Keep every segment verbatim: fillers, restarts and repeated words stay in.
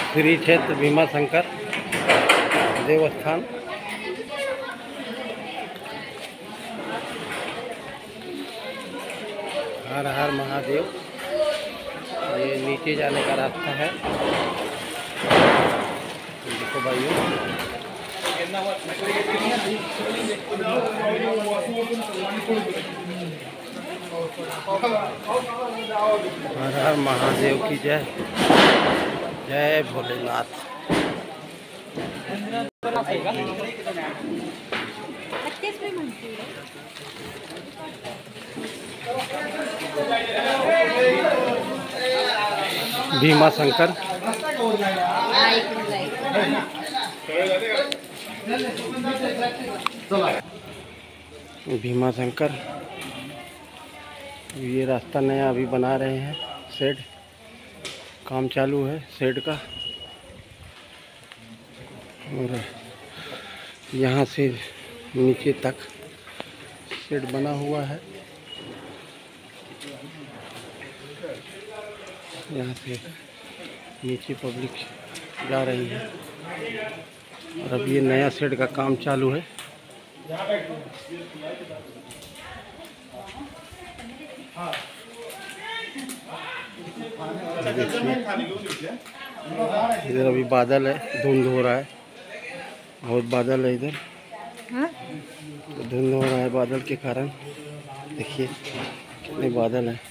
श्री क्षेत्र भीमा शंकर देवस्थान। हर हर महादेव। ये नीचे जाने का रास्ता है। देखो भाइयों, हर हर महादेव की जय। जय भोलेनाथ। भीमा शंकर। भीमा शंकर। ये रास्ता नया अभी बना रहे हैं। शेड काम चालू है शेड का। और यहाँ से नीचे तक शेड बना हुआ है। यहाँ से नीचे पब्लिक जा रही है। और अब ये नया शेड का काम चालू है। देखिए इधर अभी बादल है, धुंध हो रहा है, बहुत बादल है इधर। तो धुंध हो रहा है बादल के कारण। देखिए कितने बादल हैं।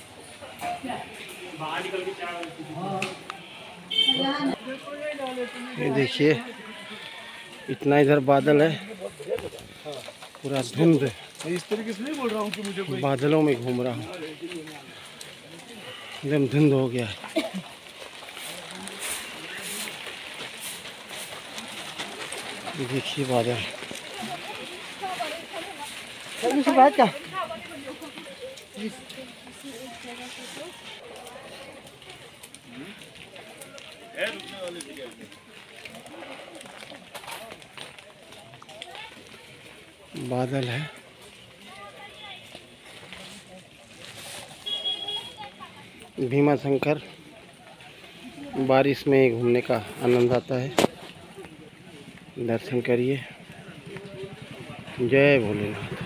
ये देखिए इतना इधर बादल है, पूरा धुंध। इस तरीके से नहीं बोल रहा हूँ कि मुझे बादलों में घूम रहा हूँ, एकदम धुंध हो गया है। देखिए बादल। बात का बादल है। भीमा शंकर बारिश में घूमने का आनंद आता है। दर्शन करिए। जय भोलेनाथ।